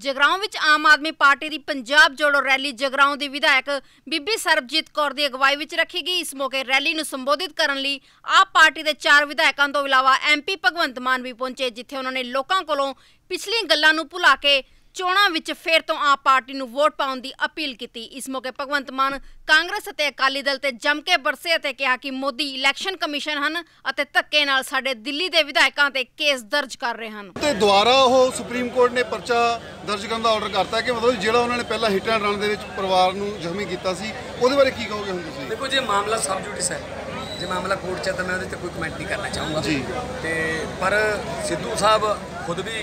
जगराओं विच आम आदमी पार्टी की पंजाब जोड़ो रैली जगराओं की विधायक बीबी सरबजीत कौर की अगवाई विच रखी गई। इस मौके रैली नूं संबोधित करन लई आप पार्टी के 4 विधायकों तो इलावा MP भगवंत मान भी पहुंचे, जिथे उन्होंने लोगों कोलों पिछली गल्लां नूं भुला के चोणां विच फेर तो आप पार्टी नूं वोट पाउण दी अपील की। इस मौके भगवंत मान कांग्रेस अते अकाली दल ते जम के बरसे अते कहा कि मोदी इलैक्शन कमीशन हन अते धक्के नाल साडे दिल्ली दे विधायकां ते केस दर्ज कर रहे हन। ते दुबारा ਉਹ ਸੁਪਰੀਮ ਕੋਰਟ ਨੇ ਪਰਚਾ ਦਰਜ ਕਰਨ ਦਾ ਆਰਡਰ ਕਰਤਾ ਕਿ ਮਤਲਬ ਜਿਹੜਾ ਉਹਨਾਂ ਨੇ ਪਹਿਲਾਂ ਹਿੱਟ ਐਂਡ ਰਨ ਦੇ ਵਿੱਚ ਪਰਿਵਾਰ ਨੂੰ ਜ਼ਖਮੀ ਕੀਤਾ ਸੀ ਉਹਦੇ ਬਾਰੇ ਕੀ ਕਹੋਗੇ ਹੁਣ ਤੁਸੀਂ? देखो जो मामला सब जुडिस है, जो मामला कोर्ट च तो मैं उहदे ते कोई कमेंट नहीं करना चाहूँगा जी। ते पर सिद्धू साहब खुद भी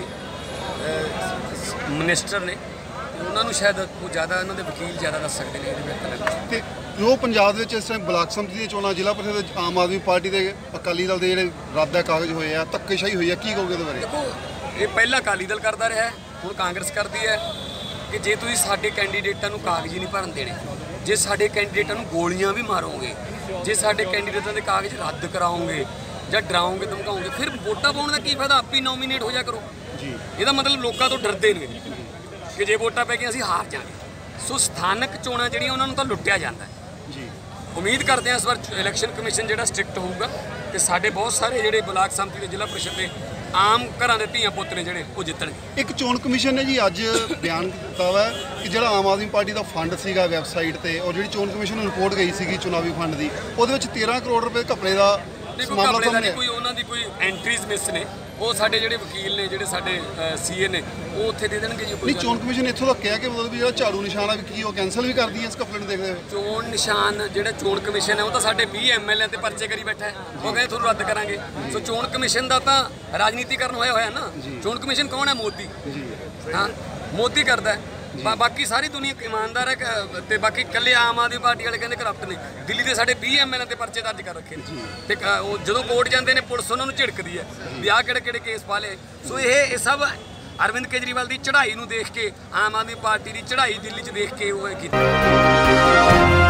मिनिस्टर ने, उन्होंने शायद कोई ज़्यादा उन्होंने वकील ज़्यादा दस सकते हैं। ਤੇ ਜੋ ਪੰਜਾਬ ਦੇ ਵਿੱਚ ਇਸ ਟਾਈਮ ਬਲਾਕ ਸੰਮਤੀ ਦੀਆਂ ਚੋਣਾਂ ਜ਼ਿਲ੍ਹਾ ਪਰਿਸ਼ਦ ਵਿੱਚ ਆਮ ਆਦਮੀ ਪਾਰਟੀ ਦੇ ਅਕਾਲੀ ਦਲ ਦੇ ਜਿਹੜੇ ਰੱਦ ਕਾਗਜ਼ ਹੋਏ ਆ ਧੱਕੇਸ਼ਾਹੀ ਹੋਈ ਆ, ਕੀ ਕਹੋਗੇ ਉਹਦੇ ਬਾਰੇ? देखो ये पहला अकाली दल करता रहा है, ਹੁਣ ਕਾਂਗਰਸ ਕਰਦੀ ਹੈ ਕਿ ਜੇ ਤੁਸੀਂ ਸਾਡੇ ਕੈਂਡੀਡੇਟਾਂ ਨੂੰ ਕਾਗਜ਼ ਹੀ ਨਹੀਂ ਭਰਨ ਦੇਣੇ, ਜੇ ਸਾਡੇ ਕੈਂਡੀਡੇਟਾਂ ਨੂੰ ਗੋਲੀਆਂ ਵੀ ਮਾਰੋਗੇ, ਜੇ ਸਾਡੇ ਕੈਂਡੀਡੇਟਾਂ ਦੇ ਕਾਗਜ਼ ਰੱਦ ਕਰਾਓਗੇ ਜਾਂ ਡਰਾਓਗੇ ਧਮਕਾਓਗੇ, ਫਿਰ ਵੋਟਾਂ ਪਾਉਣ ਦਾ ਕੀ ਫਾਇਦਾ? ਆਪੀ ਨੋਮੀਨੇਟ ਹੋ ਜਾ ਕਰੋ ਜੀ। ਇਹਦਾ ਮਤਲਬ ਲੋਕਾਂ ਤੋਂ ਡਰਦੇ ਨੇ ਕਿ ਜੇ ਵੋਟਾਂ ਪੈ ਗਈਆਂ ਅਸੀਂ ਹਾਰ ਜਾਵਾਂਗੇ। ਸੋ ਸਥਾਨਕ ਚੋਣਾਂ ਜਿਹੜੀਆਂ ਉਹਨਾਂ ਨੂੰ ਤਾਂ ਲੁੱਟਿਆ ਜਾਂਦਾ ਜੀ। ਉਮੀਦ ਕਰਦੇ ਹਾਂ ਇਸ ਵਾਰ ਇਲੈਕਸ਼ਨ ਕਮਿਸ਼ਨ ਜਿਹੜਾ ਸਟ੍ਰਿਕਟ ਹੋਊਗਾ ਤੇ ਸਾਡੇ ਬਹੁਤ ਸਾਰੇ ਜਿਹੜੇ ਬਲਾਕ ਸੰਮਤੀ ਦੇ ਜ਼ਿਲ੍ਹਾ ਪ੍ਰੀਸ਼ਦ ਦੇ ਆਮ ਘਰਾਂ ਦੇ ਧੀਆਂ ਪੁੱਤ ਨੇ ਜਿਹੜੇ ਉਹ ਜਿੱਤਣਗੇ। ਇੱਕ ਚੋਣ ਕਮਿਸ਼ਨ ਨੇ ਜੀ ਅੱਜ ਬਿਆਨ ਦਿੱਤਾ ਵਾ ਕਿ ਜਿਹੜਾ ਆਮ ਆਦਮੀ ਪਾਰਟੀ ਦਾ ਫੰਡ ਸੀਗਾ ਵੈਬਸਾਈਟ ਤੇ, ਔਰ ਜਿਹੜੀ ਚੋਣ ਕਮਿਸ਼ਨ ਨੂੰ ਰਿਪੋਰਟ ਗਈ ਸੀਗੀ ਚੁਣਾਵੀ ਫੰਡ ਦੀ, ਉਹਦੇ ਵਿੱਚ 13 ਕਰੋੜ ਰੁਪਏ ਘਪਲੇ ਦਾ ਘਪਲੇ ਦਾ ਨਹੀਂ ਕੋਈ, ਉਹਨਾਂ ਦੀ ਕੋਈ ਐਂਟਰੀਜ਼ ਮਿਸ ਨੇ, ਉਹ ਸਾਡੇ ਜਿਹੜੇ ਵਕੀਲ ਨੇ, ਜਿਹੜੇ ਸਾਡੇ CA ਨੇ, ਉਹ ਉੱਥੇ ਦੇ ਦੇਣਗੇ ਜੀ। ਨਹੀਂ, ਚੋਣ ਕਮਿਸ਼ਨ ਇੱਥੋਂ ਤੱਕ ਕਿਹਾ ਕਿ ਮਤਲਬ ਵੀ ਜਿਹੜਾ ਝਾੜੂ ਨਿਸ਼ਾਨ ਆ ਵੀ ਕੀ ਉਹ ਕੈਂਸਲ ਵੀ ਕਰਦੀ ਹੈ ਇਸ ਘਪਲੇ ਨੂੰ ਦੇਖਦੇ ਹੋਏ? ਚੋਣ ਨਿਸ਼ਾਨ ਜਿਹੜਾ ਚੋਣ ਕਮਿਸ਼ਨ ਹੈ ਉਹ ਤਾਂ ਸਾਡੇ 20 MLA ਤੇ ਪਰਚੇ ਕਰੀ ਬੈਠਾ ਹੈ, ਉਹ ਕਹਿੰਦੇ ਤੁਹਾਨੂੰ ਰੱਦ ਕਰਾਂਗੇ। ਸੋ ਚੋਣ ਕਮਿਸ਼ਨ ਦਾ ਤਾਂ ਰਾਜਨੀਤੀਕਰਨ ਹੋਇਆ ਨਾ। ਚੋਣ ਕਮਿਸ਼ਨ ਕੌਣ ਹੈ? ਮੋਦੀ। ਹਾਂ, ਮੋਦੀ ਕਰਦਾ ਹੈ। ਬਾਕੀ ਸਾਰੀ ਦੁਨੀਆ ਇਮਾਨਦਾਰ ਹੈ ਤੇ ਬਾਕੀ ਇਕੱਲੇ ਆਮ ਆਦਮੀ ਪਾਰਟੀ ਵਾਲੇ ਕਹਿੰਦੇ ਕਰਪਟ ਨੇ। ਦਿੱਲੀ ਦੇ ਸਾਡੇ 20 MLA ਤੇ ਪਰਚੇ ਦਰਜ ਕਰ ਰੱਖੇ ਨੇ ਤੇ ਉਹ ਜਦੋਂ ਕੋਰਟ ਜਾਂਦੇ ਨੇ ਪੁਲਿਸ ਉਹਨਾਂ ਨੂੰ ਝਿੜਕਦੀ ਹੈ ਵੀ ਆਹ ਕਿਹੜੇ ਕਿਹੜੇ ਕੇਸ ਪਾ ਲਏ। ਸੋ ਇਹ ਸਭ ਅਰਵਿੰਦ ਕੇਜਰੀਵਾਲ ਦੀ ਚੜ੍ਹਾਈ ਨੂੰ ਦੇਖ ਕੇ, ਆਮ ਆਦਮੀ ਪਾਰਟੀ ਦੀ ਚੜ੍ਹਾਈ ਦਿੱਲੀ 'ਚ ਦੇਖ ਕੇ ਉਹ ਕੀਤਾ।